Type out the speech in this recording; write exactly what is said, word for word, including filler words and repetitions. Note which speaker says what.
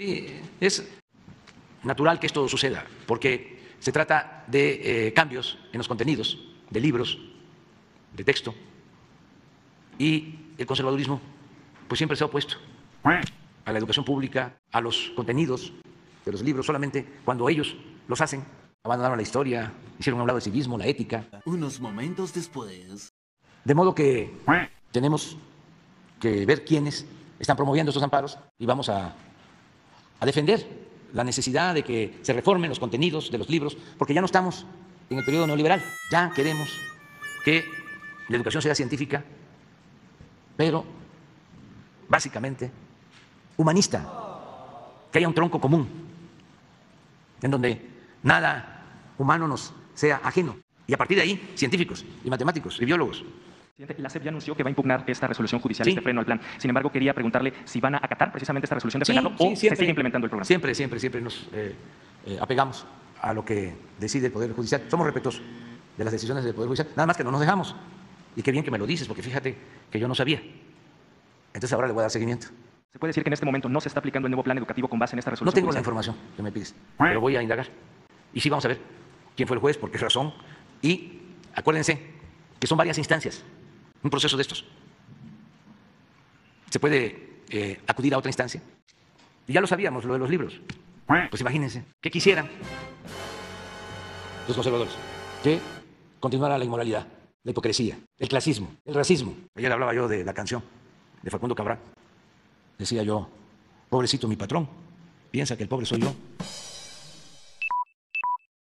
Speaker 1: Sí, es natural que esto suceda, porque se trata de eh, cambios en los contenidos de libros, de texto, y el conservadurismo pues siempre se ha opuesto a la educación pública, a los contenidos de los libros, solamente cuando ellos los hacen, abandonaron la historia, hicieron a un lado el civismo, la ética.
Speaker 2: Unos momentos después.
Speaker 1: De modo que tenemos que ver quiénes están promoviendo estos amparos y vamos a, a defender la necesidad de que se reformen los contenidos de los libros, porque ya no estamos en el periodo neoliberal, ya queremos que la educación sea científica, pero básicamente humanista, que haya un tronco común, en donde nada humano nos sea ajeno, y a partir de ahí, científicos y matemáticos y biólogos.
Speaker 3: La S E P ya anunció que va a impugnar esta resolución judicial,
Speaker 1: Sí.
Speaker 3: este freno al plan. Sin embargo, quería preguntarle si van a acatar precisamente esta resolución de
Speaker 1: Sí,
Speaker 3: frenarlo
Speaker 1: sí,
Speaker 3: o
Speaker 1: siempre,
Speaker 3: se sigue implementando el programa.
Speaker 1: Siempre, siempre, siempre nos eh, eh, apegamos a lo que decide el Poder Judicial. Somos respetuosos de las decisiones del Poder Judicial, nada más que no nos dejamos. Y qué bien que me lo dices, porque fíjate que yo no sabía. Entonces ahora le voy a dar seguimiento.
Speaker 3: ¿Se puede decir que en este momento no se está aplicando el nuevo plan educativo con base en esta resolución
Speaker 1: No tengo la
Speaker 3: judicial?
Speaker 1: información que me pides, pero voy a indagar. Y sí vamos a ver quién fue el juez, por qué razón. Y acuérdense que son varias instancias, un proceso de estos. Se puede eh, acudir a otra instancia. Y ya lo sabíamos, lo de los libros. Pues imagínense, ¿qué quisieran los conservadores? Que continuara la inmoralidad, la hipocresía, el clasismo, el racismo. Ayer hablaba yo de la canción de Facundo Cabral. Decía yo, pobrecito mi patrón, piensa que el pobre soy yo.